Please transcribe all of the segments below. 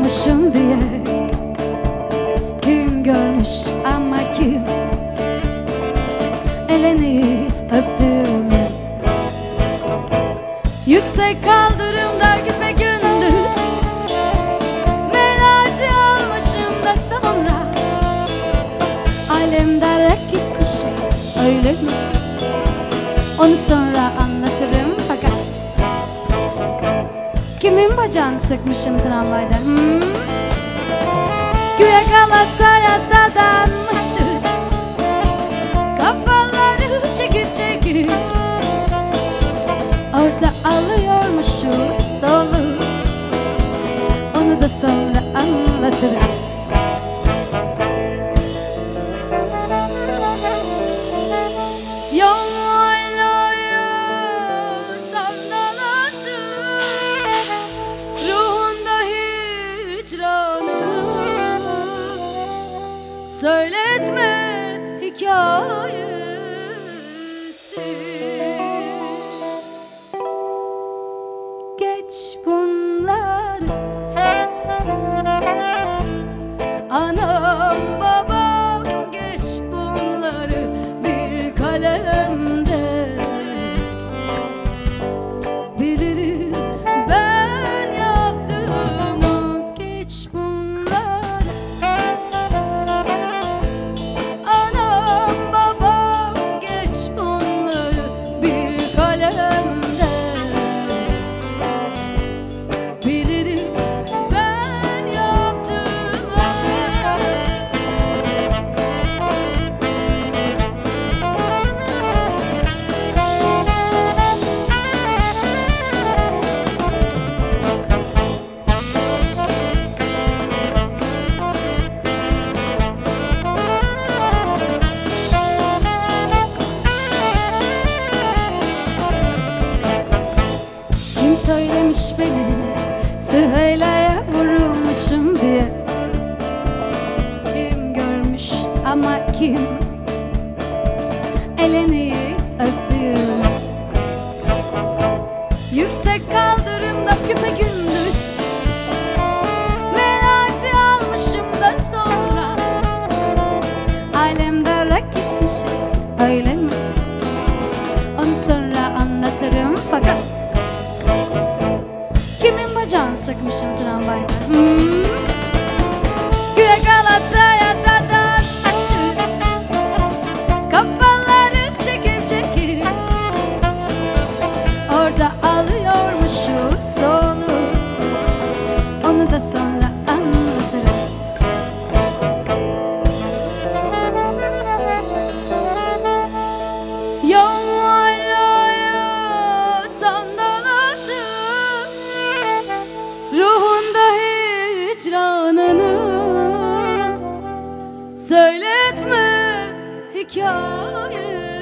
olmuşum diye. Kim görmüş ama kim elini öptüğümü. Yüksek kaldırımda güpegündüz Meraci almışım da sonra alemdara gitmişiz, öyle mi? Onu sonra anlatırım fakat kimin bacağını sıkmışım tramvayda? Güya Galata'ya dadanmışız, kafaları çekip çekip orada alıyormuşuz solu. Onu da sonra anlatırım. Yollaylayı sandaladı, ruhunda hicranını. Söyletme hikayesi. Geç bunları, anam babam, geç bunları bir kalemde. Bilirim ben yaptığımı, geç bunları, anam babam, geç bunları bir kalemde. Bilirim ben yaptığımı. Kim söylemiş beni Süheyla'ya vurulmuşum diye. Kim görmüş ama kim elini öptüğümü. Yüksek kaldırımda güpegündüz Meraci almışım da sonra alemdara gitmişiz, öyle mi? Onu sonra anlatırım fakat kimin bacağını sıkmışım tramvayda? Güya Galata'ya dadanmışız, kafaları çekip çekip orada alıyormuşuz solu. Onu da sonra anlatırım. Yollaylayı sandaladı, ruhunda hicranını. Söyletme hikayesi.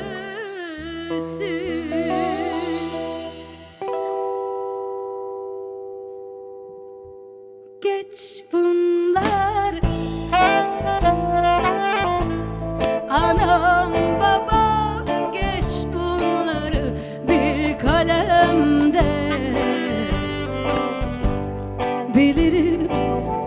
Geç bunlar, anam babam, geç bunları bir kalemde. Bilirim